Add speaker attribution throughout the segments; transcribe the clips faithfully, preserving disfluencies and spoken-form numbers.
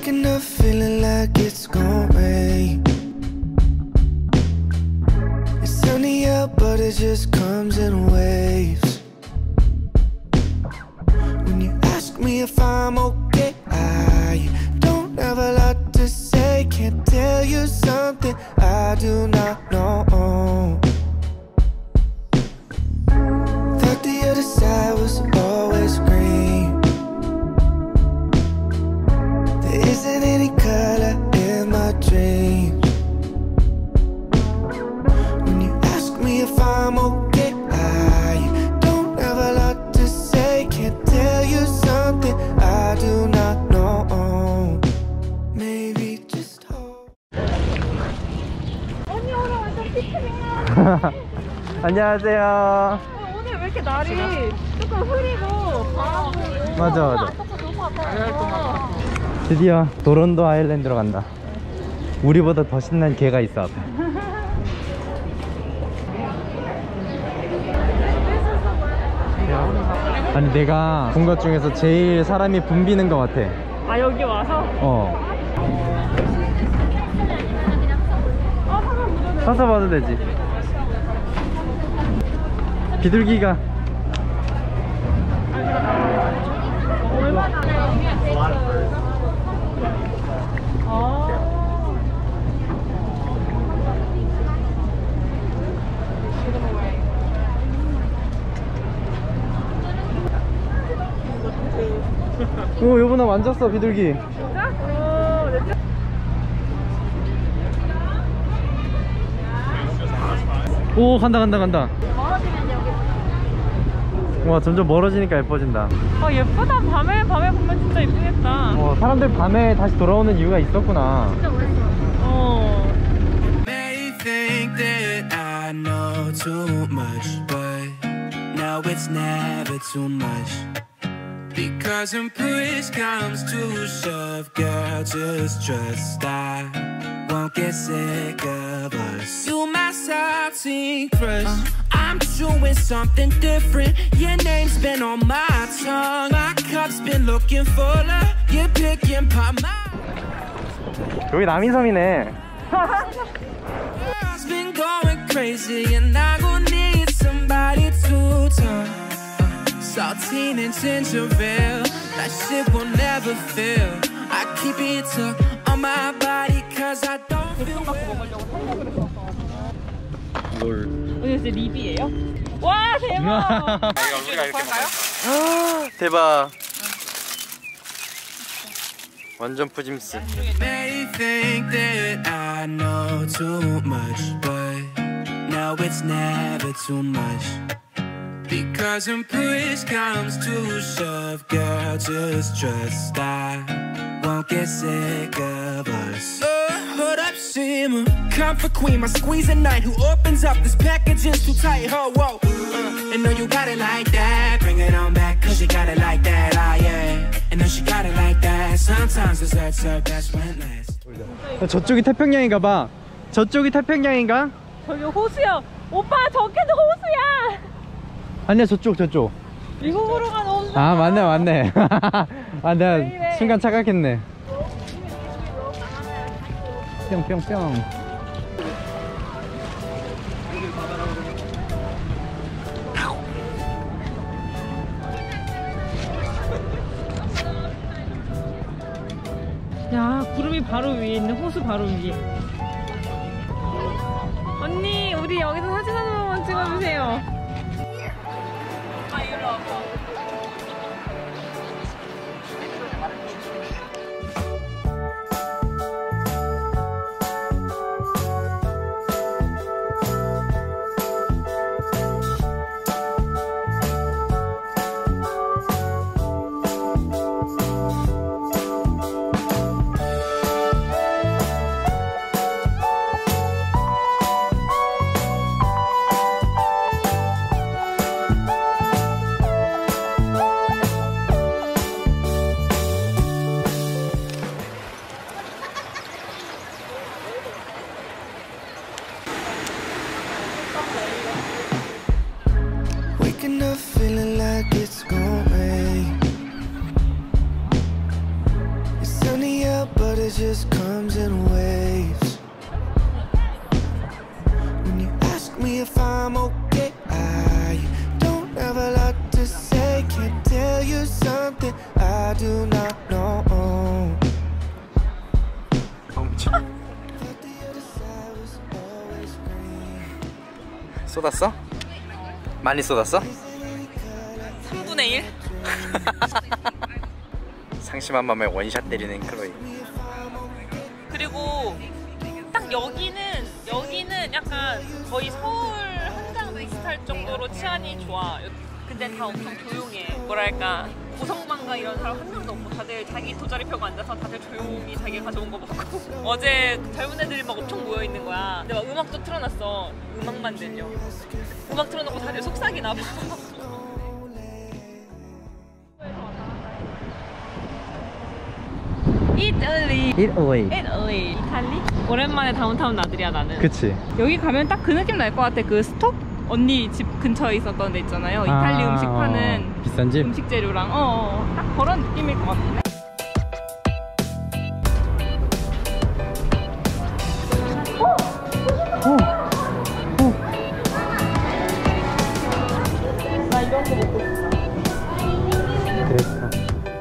Speaker 1: Waking up feeling like it's gonna rain. It's sunny out, but it just comes in waves. When you ask me if I'm okay, I don't have a lot to say. Can't tell you something I do not know. Thought the other side was always green. There isn't any color in my dreams. When you ask me if I'm okay, I don't have a lot to say. Can't tell you something I do not know. Maybe just hope.
Speaker 2: 언니 오늘 완전 피크닉.
Speaker 3: 안녕하세요.
Speaker 2: 오늘 왜 이렇게 날이 조금 흐리고 바람 불고.
Speaker 3: 맞아, 맞아.
Speaker 2: 아까부터 너무 아파요.
Speaker 3: 드디어 도론도 아일랜드로 간다. 우리보다 더 신난 개가 있어 앞에. 아니 내가 본 것 중에서 제일 사람이 붐비는 것 같아.
Speaker 2: 아 여기 와서?
Speaker 3: 어. 사서 봐도 되지. 비둘기가
Speaker 2: 얼마나
Speaker 3: 오 여보 나 만졌어 비둘기.
Speaker 2: 진짜? 오, 내
Speaker 3: 오 간다 간다 간다. 와 점점 멀어지니까 예뻐진다.
Speaker 2: 아 예쁘다. 밤에 밤에 보면 진짜 예쁘겠다.
Speaker 3: 어 사람들 밤에 다시 돌아오는 이유가 있었구나.
Speaker 2: 진짜 멋있어. 어.
Speaker 1: May think that I know too much, but now it's never too much. Because when push comes to shove, girl, just trust I won't get sick of us. You my salty crush. uh, I'm doing something different. Your name's been on my tongue. My cup's been looking fuller. You're picking pop my.
Speaker 3: 여기 남인섬이네.
Speaker 1: Girl's been going crazy and I gon' need somebody to talk. Saltine and ginger ale, that shit will never fail. I keep it tucked on my body cause I don't feel well.
Speaker 3: 뭘?
Speaker 2: 오늘 진짜 립이에요? 와 대박!
Speaker 3: 우리가 이렇게 먹어요? 대박. 완전 푸짐스.
Speaker 1: May think that I know too much, but now it's never too much. Because when push comes to shove, girl, just trust I won't get sick of us. Oh, hold up, shimmer, comfort queen, my squeeze at night. Who opens up this package is too tight, ho, whoa. Uh, and know you got it like that. Bring it on back, cause you got it like that, ah, yeah. And know she got it like that. Sometimes desserts are best when last.
Speaker 3: 저쪽이 태평양인가 봐. 저쪽이 태평양인가?
Speaker 2: 저기 호수야. 오빠 저기도 호수야.
Speaker 3: 아니야 저쪽 저쪽.
Speaker 2: 미국으로 간 호수.
Speaker 3: 아 맞네 맞네. 아 내가
Speaker 2: 이래?
Speaker 3: 순간 착각했네. 뿅뿅뿅.
Speaker 2: 야 구름이 바로 위에 있는 호수 바로 위에. 언니 우리 여기서 사진 한 번만 찍어주세요.
Speaker 1: it just comes in waves. When you ask me if I'm okay, I don't have a lot to say. Can't tell you something I do not know.
Speaker 3: 쏟았어? 많이 쏟았어?
Speaker 2: 삼분의 일?
Speaker 3: 상심한 맘에 원샷 때리는 클로이.
Speaker 2: 그리고 딱 여기는 여기는 약간 거의 서울 한강 비슷할 정도로 치안이 좋아. 근데 다 엄청 조용해. 뭐랄까 고성방가 이런 사람 한 명도 없고 다들 자기 돗자리 펴고 앉아서 다들 조용히 자기가 가져온 거 먹고. 어제 젊은 애들이 막 엄청 모여 있는 거야. 근데 막 음악도 틀어놨어. 음악만 들려. 음악 틀어놓고 다들 속삭이나 봐. 이탈리.
Speaker 3: 이탈리.
Speaker 2: 이탈리. 이탈리? 오랜만에 다운타운 나들이야 나는.
Speaker 3: 그치.
Speaker 2: 여기 가면 딱 그 느낌 날 것 같아. 그 스톡? 언니 집 근처에 있었던 데 있잖아요. 이탈리
Speaker 3: 아,
Speaker 2: 음식 파는
Speaker 3: 어, 비싼 집?
Speaker 2: 음식 재료랑 어, 어, 딱 그런 느낌일 것 같은데? 나 이런 거 먹고 싶다.
Speaker 3: 그랬어.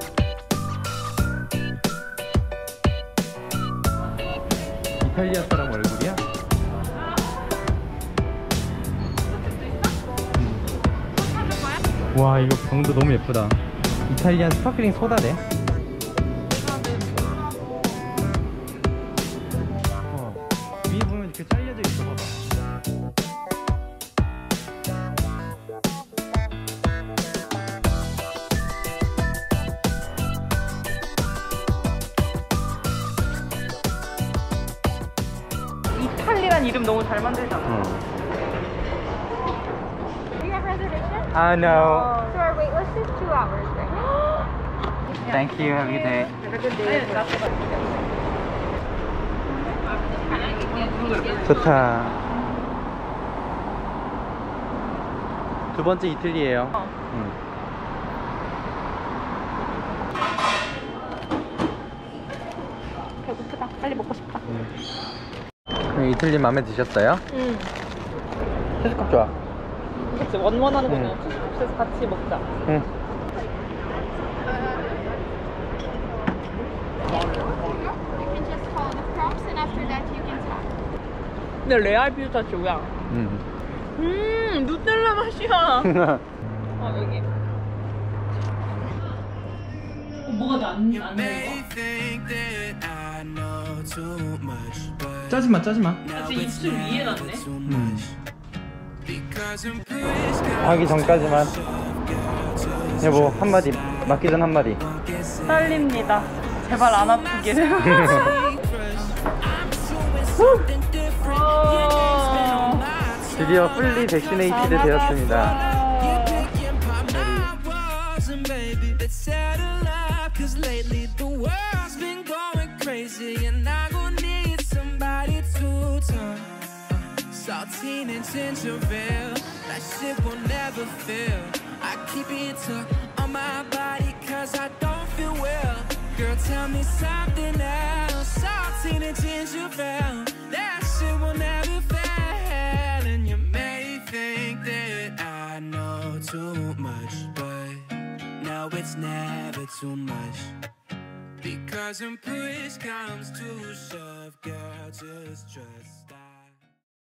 Speaker 3: 이탈리아 사람 얼굴이야? 와, 이거 병도 너무 예쁘다. 이탈리안 스파클링 소다래. 어, 위에 보면 이렇게 잘려져 있어. 봐봐.
Speaker 2: 이탈리란 이름 너무 잘 만들잖아.
Speaker 3: 어.
Speaker 4: Do you have reservation?
Speaker 3: 아, no.
Speaker 4: So our wait list is two hours right now.
Speaker 3: Thank you. Have a good day.
Speaker 4: Have a good day.
Speaker 3: 좋다. 두 번째 이틀리예요.
Speaker 2: 어.
Speaker 3: 응.
Speaker 2: 배고프다. 빨리 먹고 싶다.
Speaker 3: 그럼 이틀리 마음에 드셨어요?
Speaker 2: 응.
Speaker 3: 케첩 좋아.
Speaker 2: 그치, 원원하는
Speaker 3: 응.
Speaker 2: 거는 쿠스쿠스에서 같이 먹자.
Speaker 3: 응.
Speaker 4: You can just follow the prompts and after that you can talk.
Speaker 2: 근데 레알 피스타치오야.
Speaker 3: 응.
Speaker 2: 음, 누텔라 맛이야. 어, 여기. 어, 뭐가 안, 안
Speaker 1: May
Speaker 2: 돼,
Speaker 1: think that I know too much, but
Speaker 3: 짜지마, 짜지마.
Speaker 1: now
Speaker 2: 지금
Speaker 1: it's
Speaker 2: 입술 위에
Speaker 1: never
Speaker 2: 났네.
Speaker 1: too much. Because I'm pretty
Speaker 3: 하기 전까지만. 여보, 한마디. 맞기 전 한마디.
Speaker 2: 이거. 떨립니다. 제발 안 아프기를. 어.
Speaker 3: 드디어 풀리 백시네이티드 되었습니다.
Speaker 1: Cause lately the world's been going crazy and I gon' need somebody to talk. Saltine and ginger ale, that shit will never fail. I keep it tucked on my body cause I don't feel well. Girl, tell me something else. Saltine and ginger ale, that shit will never fail. And you may think that I know too much, but now it's never too much. Because when push comes to shove, girl, just trust.